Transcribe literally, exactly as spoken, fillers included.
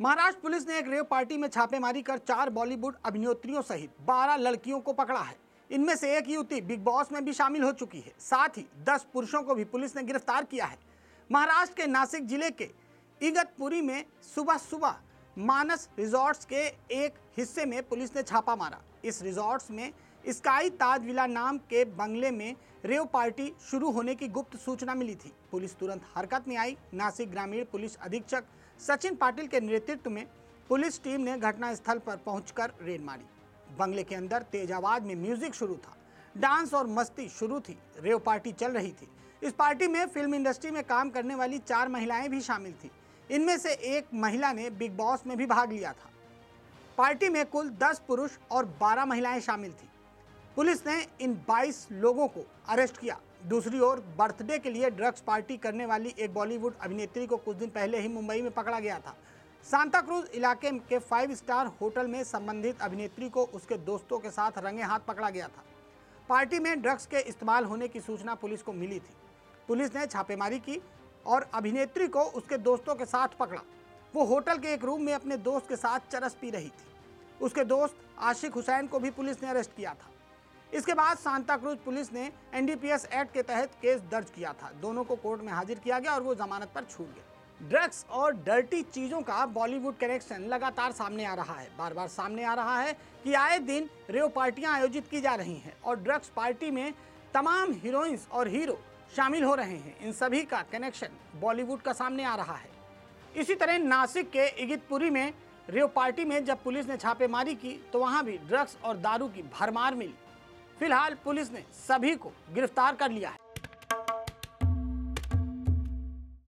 Maharashtra police ने एक rave party में छापेमारी कर चार बॉलीवुड अभिनेत्रियों सहित बारह लड़कियों को पकड़ा है। इनमें से एक युवती बिग बॉस में भी शामिल हो चुकी है। साथ ही दस पुरुषों को भी पुलिस ने गिरफ्तार किया है। महाराष्ट्र के नासिक जिले के इगतपुरी में सुबह सुबह मानस रिजॉर्ट्स के एक हिस्से में पुलिस ने छापा मारा। इस रिजॉर्ट्स में स्काई ताज विला नाम के बंगले में रेव पार्टी शुरू होने की गुप्त सूचना मिली थी। पुलिस तुरंत हरकत में आई। नासिक ग्रामीण पुलिस अधीक्षक सचिन पाटिल के नेतृत्व में पुलिस टीम ने घटनास्थल पर पहुंचकर रेड मारी। बंगले के अंदर तेज आवाज में म्यूजिक शुरू था, डांस और मस्ती शुरू थी। रेव पार्टी चल रही थी। इस पार्टी में फिल्म इंडस्ट्री में काम करने वाली चार महिलाएं भी शामिल थी। इनमें से एक महिला ने बिग बॉस में भी भाग लिया था। पार्टी में कुल दस पुरुष और बारह महिलाएं शामिल थी। पुलिस ने इन बाईस लोगों को अरेस्ट किया। दूसरी ओर बर्थडे के लिए ड्रग्स पार्टी करने वाली एक बॉलीवुड अभिनेत्री को कुछ दिन पहले ही मुंबई में पकड़ा गया था। सांता क्रूज इलाके के फाइव स्टार होटल में संबंधित अभिनेत्री को उसके दोस्तों के साथ रंगे हाथ पकड़ा गया था। पार्टी में ड्रग्स के इस्तेमाल होने की सूचना पुलिस को मिली थी। पुलिस ने छापेमारी की और अभिनेत्री को उसके दोस्तों के साथ पकड़ा। वो होटल के एक रूम में अपने दोस्त के साथ चरस पी रही थी। उसके दोस्त आशिक हुसैन को भी पुलिस ने अरेस्ट किया था। इसके बाद सांता क्रूज पुलिस ने N D P S act के तहत केस दर्ज किया था। दोनों को कोर्ट में हाजिर किया गया और वो जमानत पर छूट गए। ड्रग्स और डर्टी चीजों का बॉलीवुड कनेक्शन लगातार सामने आ रहा है। बार बार सामने आ रहा है कि आए दिन रेव पार्टियां आयोजित की जा रही हैं और ड्रग्स पार्टी में तमाम हीरोइंस और हीरो शामिल हो रहे हैं। इन सभी का कनेक्शन बॉलीवुड का सामने आ रहा है। इसी तरह नासिक के इगतपुरी में रेव पार्टी में जब पुलिस ने छापेमारी की तो वहां भी ड्रग्स और दारू की भरमार मिली। फिलहाल पुलिस ने सभी को गिरफ्तार कर लिया है।